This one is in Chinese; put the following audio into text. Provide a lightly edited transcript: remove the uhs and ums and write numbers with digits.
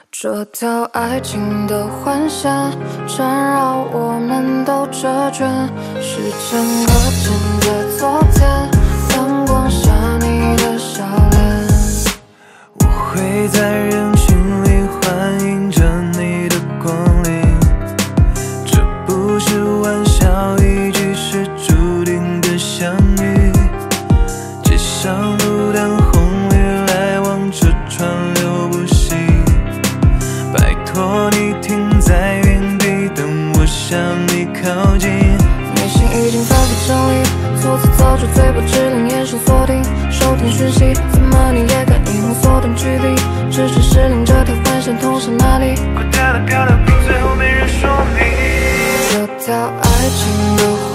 这条爱情的环线缠绕我们都这卷，时间搁浅在昨天，阳光下你的笑脸。 我会在人群里欢迎着你的光临，这不是玩笑，一句是注定的相遇。街上路灯红绿，来往车川流不息，拜托你停在原地，等我向你靠近。 内心已经反复整理，措辞早就嘴巴指令，眼神锁定，收听讯息，怎么你也感应？缩短距离，只是失灵，这条环线通向哪里？ 快点的漂流瓶，最后没人说明。 这条爱情的